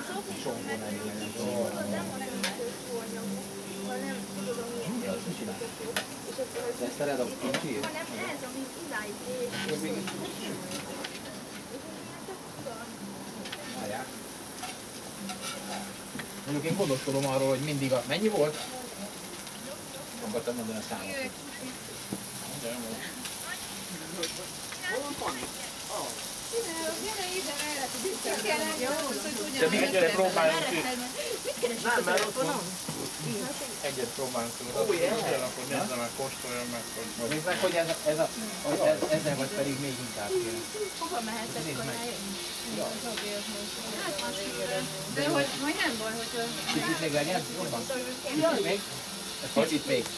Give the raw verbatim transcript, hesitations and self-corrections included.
Ezt ered a kincsi? Nem, ez, ami idáig Várják. Mondjuk én gondoskodom arról, hogy mindig a... Mennyi volt? Akartam mondani a számot. De mi egyre próbálunk ki. Nem, mert ott van. Egyet próbálunk ki. Ó, jel! Akkor nézze meg, kóstoljam meg, hogy... Nézd meg, hogy ez, ez a, hogy ez, ezzel vagy pedig még inkább kéne. hova mehetek kajáért? De hogy majd nem baj, hogy... Kicsit még legyen? Jó van. Kicsit még? Kicsit még.